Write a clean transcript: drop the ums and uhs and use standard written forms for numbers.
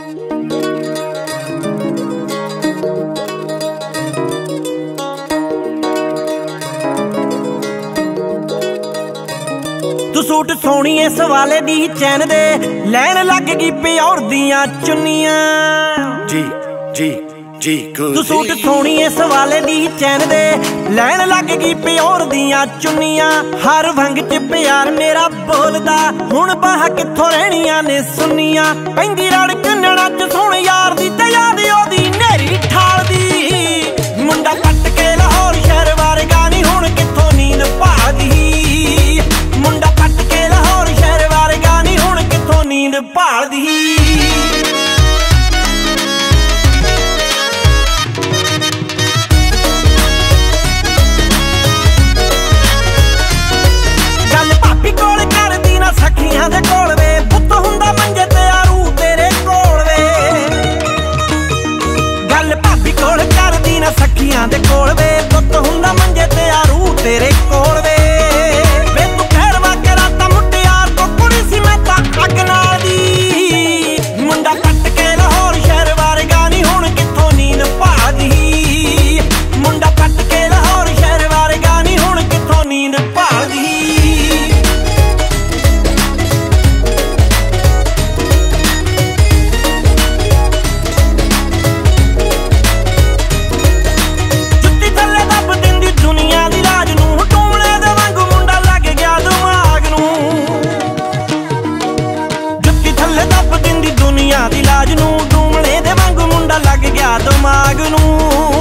तू सूट सोनी इस वाले दी चैन दे लैन लग गई प्योर दियां चुन्नियां। जी जी जी गुरी। तू सूट सोनी इस वाले दी चैन दे लैन लग गई प्योर दियां चुन्नियां। हर भंग च प्यार मेरा बोलदा हुण बाह कित्थों रहणियां ने सुन्नियां। पैंदी रड़क नैना च सुण यार दी ते याद ओदी नेरी ठाल दी। मुंडा पट के लाहौर शहर वर्गा नी हुण कित्थों नींद भालदी। मुंडा पट के लाहौर शहर वर्गा नी हुण कित्थों नींद भालदी। गल भाभी कोल करदी ना सखियां दे कोल वे पुत्त हुंदा मंजे ते आरू तेरे कोल वे। गल भाभी कोल करदी ना सखियां दे कोल वे पुत्त हुंदा मंजे ते आरू तेरे कोल वे। मुंडा पट के लाहौर शहर वर्गा नी हुण कित्थों नींद भालदी। मुंडा पट के लाहौर शहर वर्गा नी हुण कित्थों नींद भालदी। जुत्ती थल्ले दब दिंदी दुनिया दी लाज नूं टूमणे दे वांगू मुंडा लग गया दिमाग नूं। जुत्ती थल्ले दब दिंदी दुनिया दी लाज नूं टूमणे दे वांगू मुंडा लग गया दिमाग नूं।